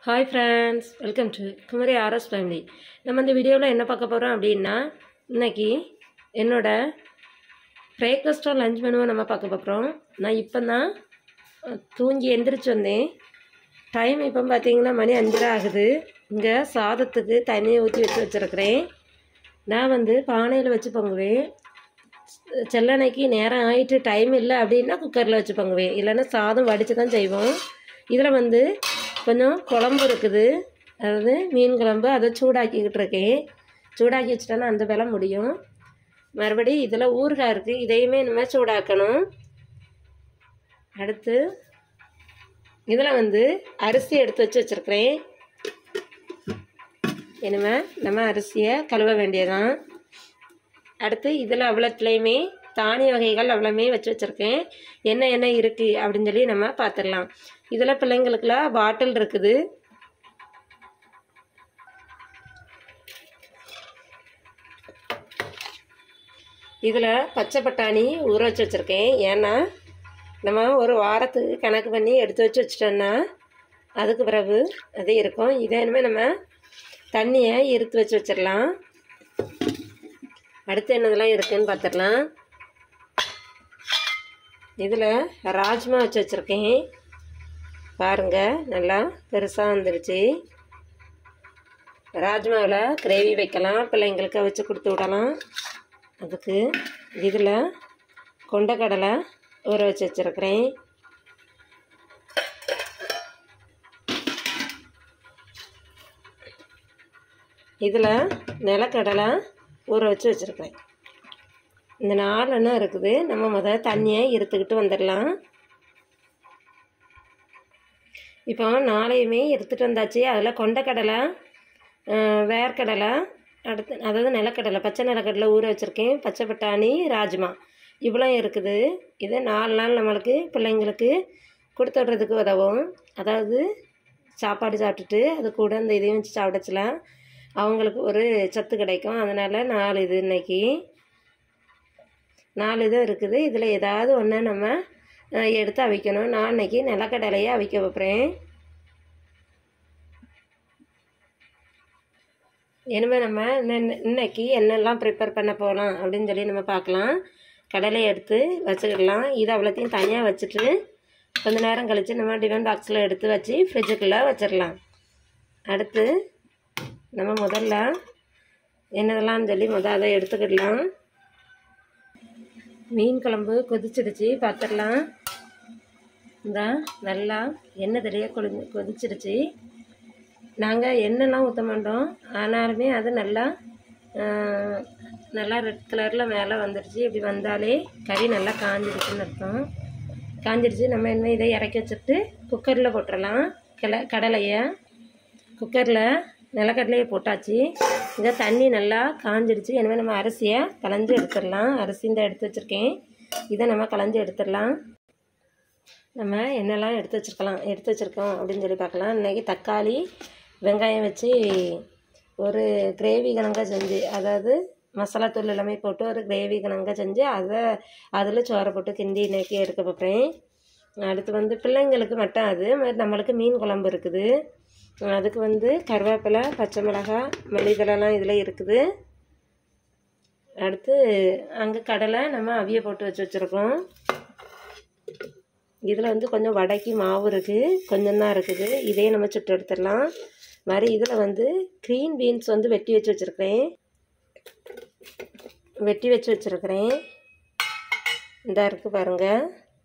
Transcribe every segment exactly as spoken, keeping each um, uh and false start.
Hi friends, welcome to Kumari R S family. நம்ம இந்த வீடியோவில் என்ன பார்க்க போகிறோம் அப்படின்னா இன்னைக்கு என்னோட பிரேக்ஃபாஸ்ட்டோ லஞ்ச் மெனுவை நம்ம பார்க்க போகிறோம். நான் இப்போ தான் தூங்கி எந்திரிச்சு வந்தேன். டைம் இப்போ பார்த்தீங்கன்னா மணி அஞ்சரை ஆகுது. இங்கே சாதத்துக்கு தண்ணியை ஊற்றி வச்சு வச்சுருக்கிறேன். நான் வந்து பானையில் வச்சு பொங்குவேன். செல்லனைக்கு நேரம் ஆகிட்டு டைம் இல்லை அப்படின்னா குக்கரில் வச்சு பொங்குவேன். இல்லைன்னா சாதம் வடித்து தான் செய்வோம். இதில் வந்து கொஞ்சம் குழம்பு இருக்குது, அதாவது மீன் குழம்பு. அதை சூடாக்கிக்கிட்டு இருக்கேன். சூடாக்கி வச்சுட்டோன்னா அந்த வேலை முடியும். மறுபடி இதில் ஊறுகாய் இருக்குது, இதையுமே இனிமேல் சூடாக்கணும். அடுத்து இதில் வந்து அரிசி எடுத்து வச்சு வச்சுருக்கிறேன். இனிமேல் நம்ம அரிசியை கழுவ வேண்டியதான். அடுத்து இதில் அவ்வளோத்துலேயுமே தானிய வகைகள் அவ்வளோமே வச்சு வச்சுருக்கேன். என்ன என்ன இருக்குது அப்படின்னு சொல்லி நம்ம பார்த்துடலாம். இதில் பிள்ளைங்களுக்குலாம் பாட்டில் இருக்குது. இதில் பச்சை பட்டாணி ஊற வச்சு வச்சுருக்கேன். ஏன்னா நம்ம ஒரு வாரத்துக்கு கணக்கு பண்ணி எடுத்து வச்சு வச்சிட்டோன்னா அதுக்கு பிறகு அது இருக்கும். இதே இனிமேல் நம்ம தண்ணியை இருத்து வச்சு வச்சிடலாம். அடுத்து என்னதெல்லாம் இருக்குதுன்னு பார்த்துடலாம். இதில் ராஜ்மா வச்சு வச்சுருக்கேன். பாருங்கள், நல்லா பெருசாக வந்துடுச்சு. ராஜ்மாவில் கிரேவி வைக்கலாம், பிள்ளைங்களுக்கு வச்சு கொடுத்து விடலாம். அதுக்கு இதில் கொண்டக்கடலை ஊற வச்சு வச்சுருக்கிறேன். இதில் நிலக்கடலை ஊற வச்சு வச்சுருக்கிறேன். இந்த நாலு எண்ணெய் இருக்குது. நம்ம முதல்ல தண்ணியை இருத்துக்கிட்டு வந்துடலாம். இப்போ நாளையுமே எடுத்துகிட்டு வந்தாச்சு. அதில் கொண்டக்கடலை, வேர்க்கடலை, அடுத்து அதாவது நிலக்கடலை, பச்சை நிலக்கடலை ஊற வச்சுருக்கேன். பச்சை பட்டாணி, ராஜ்மா இவ்வளோ இருக்குது. இது நாலு நாள் நம்மளுக்கு பிள்ளைங்களுக்கு கொடுத்து விட்றதுக்கு உதவும். அதாவது சாப்பாடு சாப்பிட்டுட்டு அது கூட இந்த இதையும் வச்சு சாப்பிடச்சலாம், அவங்களுக்கு ஒரு சத்து கிடைக்கும். அதனால் நாலு இது இன்றைக்கி நாலு இது இருக்குது. இதில் ஏதாவது ஒன்று நம்ம எடுத்து அவிக்கணும். நான் இன்றைக்கி நிலக்கடலையை அவிக்க வைப்பேன். இனிமேல் நம்ம இன்னைக்கு என்னெல்லாம் ப்ரிப்பேர் பண்ண போகலாம் அப்படின்னு சொல்லி நம்ம பார்க்கலாம். கடலையை எடுத்து வச்சுக்கிடலாம். இதை அவ்வளோத்தையும் தனியாக வச்சுட்டு கொஞ்சம் நேரம் கழித்து நம்ம டிஃபன் பாக்ஸில் எடுத்து வச்சு ஃப்ரிட்ஜுக்குள்ளே வச்சிடலாம். அடுத்து நம்ம முதல்ல என்னதெல்லாம் சொல்லி முதல் அதை எடுத்துக்கிடலாம். மீன் குழம்பு கொதிச்சிடுச்சு, பார்த்துடலாம். இந்த நல்லா எண்ணெய் தெரிய கொதி கொதிச்சிடுச்சு. நாங்கள் எண்ணெய்லாம் ஊற்ற மாட்டோம், ஆனாலுமே அது நல்லா நல்லா ரெட் கலரில் மேலே வந்துடுச்சு. இப்படி வந்தாலே கறி நல்லா காஞ்சிடுச்சுன்னு அர்த்தம். காஞ்சிடுச்சு. நம்ம என்ன இதை இறக்கி வச்சுட்டு குக்கரில் போட்டுடலாம். கிள கடலையை குக்கரில் நிலக்கடலையை போட்டாச்சு. இங்கே தண்ணி நல்லா காஞ்சிடுச்சு. எனவே நம்ம அரிசியை களைஞ்சி எடுத்துடலாம். அரிசி இந்த எடுத்து வச்சுருக்கேன். இதை நம்ம களைஞ்சி எடுத்துடலாம். நம்ம என்னெல்லாம் எடுத்து வச்சுருக்கலாம் எடுத்து வச்சுருக்கோம் அப்படின்னு சொல்லி பார்க்கலாம். இன்றைக்கி தக்காளி, வெங்காயம் வச்சு ஒரு கிரேவி கணக்காக செஞ்சு, அதாவது மசாலா தூள் எல்லாமே போட்டு ஒரு கிரேவி கணக்காக செஞ்சு அதை அதில் சோறை போட்டு கிண்டி இன்றைக்கி எடுக்க பார்ப்பேன். அடுத்து வந்து பிள்ளைங்களுக்கு மட்டும் அது நம்மளுக்கு மீன் குழம்பு இருக்குது. அதுக்கு வந்து கருவேப்பிலை, பச்சை மிளகாய், மல்லித்தலைலாம் இதில் இருக்குது. அடுத்து அங்கே கடலை நம்ம அவிய போட்டு வச்சு வச்சுருக்கோம். இதில் வந்து கொஞ்சம் வடைக்கு மாவு இருக்குது, கொஞ்சம் தான் இருக்குது. இதே நம்ம சுட்டு எடுத்துடலாம். மாதிரி இதில் வந்து க்ரீன் பீன்ஸ் வந்து வெட்டி வச்சு வச்சுருக்கிறேன் வெட்டி வச்சு வச்சுருக்கிறேன் இந்த இருக்குது பாருங்கள்.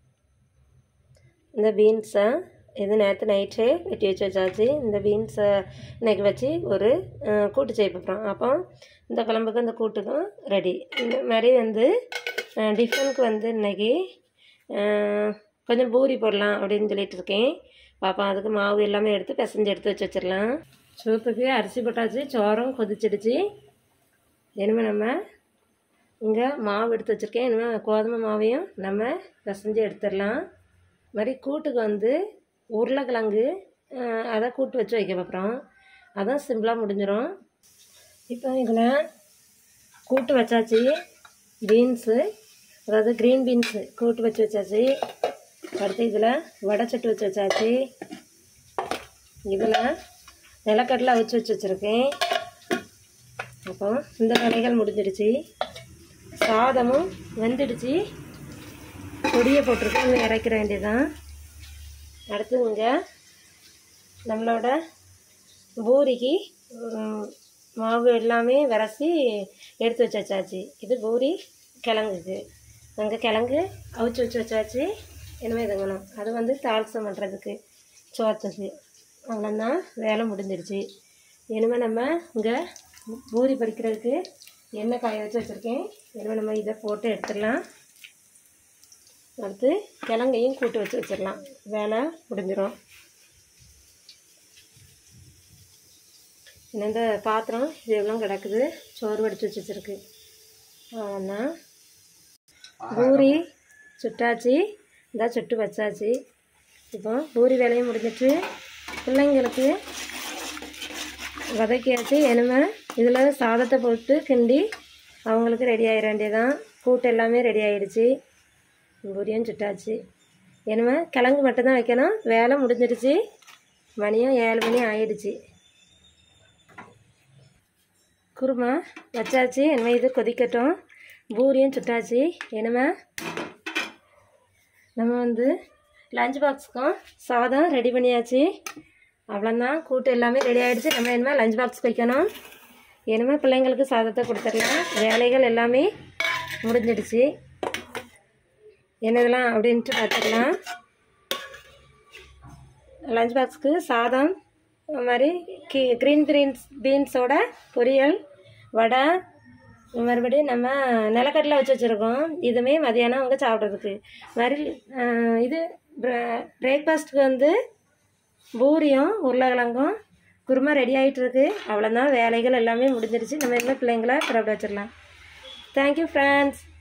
இந்த பீன்ஸை இது நேற்று நைட்டே வெட்டி வச்சு வச்சாச்சு. இந்த பீன்ஸை இன்றைக்கி வச்சு ஒரு கூட்டு செய்ய போகிறோம். அப்போ இந்த குழம்புக்கும் இந்த கூட்டுக்கும் ரெடி. இந்த மாதிரி வந்து டிஃபனுக்கு வந்து இன்றைக்கி கொஞ்சம் பூரி போடலாம் அப்படின்னு சொல்லிட்டு இருக்கேன். பார்ப்போம். அதுக்கு மாவு எல்லாமே எடுத்து பிசைஞ்சு எடுத்து வச்சு வச்சிடலாம். சூப்புக்கு அரிசி போட்டாச்சு, சோறும் கொதிச்சிடுச்சு. இனிமேல் நம்ம இங்கே மாவு எடுத்து வச்சுருக்கேன். இனிமேல் கோதுமை மாவையும் நம்ம பிசைஞ்சு எடுத்துடலாம். மாதிரி கூட்டுக்கு வந்து உருளைக்கிழங்கு அதை கூட்டு வச்சு வைக்க பார்க்குறோம். அதான் சிம்பிளாக முடிஞ்சிடும். இப்போ இதில் கூட்டு வச்சாச்சு. பீன்ஸு, அதாவது க்ரீன் பீன்ஸு கூட்டு வச்சு வச்சாச்சு. அடுத்து இதில் வடை சட்டு வச்சு வச்சாச்சு. இதில் நிலக்கடலை அவிச்சு வச்சு வச்சுருக்கேன். அப்போ இந்த வேலைகள் முடிஞ்சிடுச்சு. சாதமும் வெந்துடுச்சு. பொடியை போட்டிருக்கு, இன்னும் இறக்கிற வேண்டியதான். அடுத்து இங்கே நம்மளோட பூரிக்கு மாவு எல்லாமே விரசி எடுத்து வச்சாச்சு. இது பூரி கிழங்குக்கு. அங்கே கிழங்கு அவிச்சு வச்சு வச்சாச்சு. இனிமேல் இதுங்கணும். அது வந்து தாளிசம் பண்ணுறதுக்கு சோத்துக்கு. அவ்வளோதான், வேலை முடிஞ்சிருச்சு. இனிமேல் நம்ம இங்கே பூரி பறிக்கிறதுக்கு எண்ணெய் காய வச்சு வச்சுருக்கேன். இனிமேல் நம்ம இதை போட்டு எடுத்துடலாம். அடுத்து கிழங்கையும் கூட்டு வச்சு வச்சிடலாம். வேலை முடிஞ்சிடும். இன்னும் இந்த பாத்திரம் இது எவ்வளோ கிடக்குது, சோறு வடித்து வச்சு வச்சுருக்கு. ஆனால் பூரி சுட்டாச்சு, இந்த சுட்டு வச்சாச்சு. இப்போ பூரி வேலையும் முடிஞ்சிட்டு பிள்ளைங்களுக்கு வதக்கியாச்சு. இனிமே இதில் சாதத்தை போட்டு கிண்டி அவங்களுக்கு ரெடி ஆகிட வேண்டியதான். கூட்டு எல்லாமே ரெடி ஆகிடுச்சு. பூரியும் சுட்டாச்சு. இனிமே கிழங்கு மட்டும்தான் வைக்கணும். வேலை முடிஞ்சிடுச்சு. மணியும் ஏழு மணி ஆயிடுச்சு. குருமா வச்சாச்சு. இனிமேல் இது கொதிக்கட்டும். பூரியும் சுட்டாச்சு. இனிமே நம்ம வந்து லஞ்ச் பாக்ஸுக்கும் சாதம் ரெடி பண்ணியாச்சு. அவ்வளோதான், கூட்டு எல்லாமே ரெடி ஆகிடுச்சு. நம்ம இனிமேல் லஞ்ச் பாக்ஸ் வைக்கணும். இனிமேல் பிள்ளைங்களுக்கு சாதத்தை கொடுத்துடலாம். வேலைகள் எல்லாமே முடிஞ்சிடுச்சு. என்னதெல்லாம் அப்படின்ட்டு பார்த்துக்கலாம். லஞ்ச் பாக்ஸுக்கு சாதம், அது மாதிரி கீ க்ரீன் பீன்ஸ் பீன்ஸோட பொரியல், வடை, மறுபடியும் நம்ம நிலக்கடலை வச்சு வச்சுருக்கோம். இதுவுமே மதியானம் அவங்க சாப்பிட்றதுக்கு. மாதிரி இது பிரேக்ஃபாஸ்ட்டுக்கு வந்து பூரியும் உருளைக்கிழங்கும் குருமா ரெடி ஆகிட்டுருக்கு. அவ்வளோதான், வேலைகள் எல்லாமே முடிஞ்சிருச்சு. நம்ம இனிமேல் பிள்ளைங்களை புறப்பட வச்சிடலாம். Thank you friends.